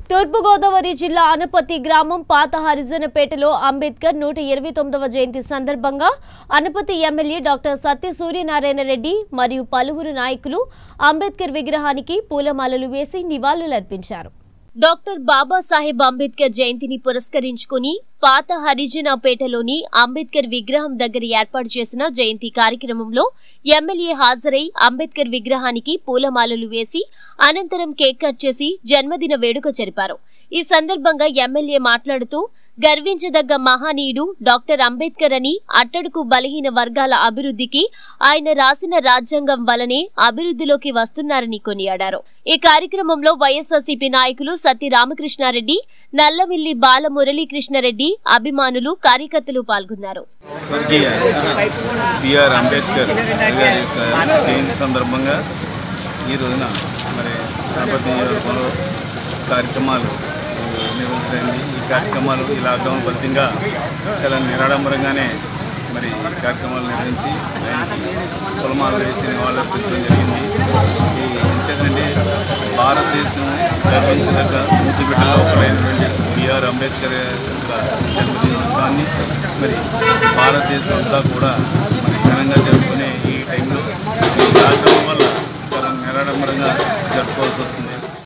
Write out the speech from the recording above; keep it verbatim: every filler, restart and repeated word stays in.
తూర్పు గోదావరి జిల్లా అనపతి గ్రామం పాత హరిజనపేటలో అంబేద్కర్ నూట ఇరవై తొమ్మిదవ జయంతి సందర్భంగా అనపతి ఎమ్మెల్యే డాక్టర్ సత్య సూర్యనారాయణ రెడ్డి మరియు పలువురు నాయకులు అంబేద్కర్ విగ్రహానికి పూలమాలలు వేసి నివాళులర్పించారు. డాక్టర్ బాబాసాహెబ్ అంబేద్కర్ జయంతిని పురస్కరించుకుని పాత హరిజనపేటలోని అంబేద్కర్ విగ్రహం దగ్గర ఏర్పాటు చేసిన జయంతి కార్యక్రమంలో ఎమ్మెల్యే హాజరై అంబేద్కర్ విగ్రహానికి పూలమాలలు వేసి అనంతరం కేక్ కట్ చేసి జన్మదిన వేడుక జరిపారు. ఈ సందర్భంగా ఎమ్మెల్యే మాట్లాడుతూ గర్వించదగ్గ మహనీయుడు డాక్టర్ అంబేద్కర్ అని, అట్టడుగు బలహీన వర్గాల అభివృద్ధికి ఆయన రాసిన రాజ్యాంగం వలనే అభివృద్ధిలోకి వస్తున్నారని కొనియాడారు. ఈ కార్యక్రమంలో వైఎస్ఆర్సీపీ నాయకులు సత్య రామకృష్ణారెడ్డి, నల్లమిల్లి బాల మురళీకృష్ణారెడ్డి, అభిమానులు, కార్యకర్తలు పాల్గొన్నారు. కార్యక్రమాలు నిర్వహించండి. ఈ కార్యక్రమాలు ఈ లాక్డౌన్ ఫలితంగా చాలా నిరాడంబరంగానే మరి ఈ కార్యక్రమాలు నిర్వహించి ఆయనకి పొలమాలు వేసి నివాళులర్పించడం జరిగింది. ఈ ఎంచేతంటే భారతదేశం గర్వించదగ్గ ముద్దు బిడ్డలో ఒకరైనటువంటి బిఆర్ అంబేద్కర్ యొక్క జన్మదినోత్సవాన్ని మరి భారతదేశం అంతా కూడా మరి ఘనంగా జరుపుకునే ఈ టైంలో ఈ లాక్డౌన్ వల్ల చాలా నిరాడంబరంగా జరుపుకోవాల్సి వస్తుంది.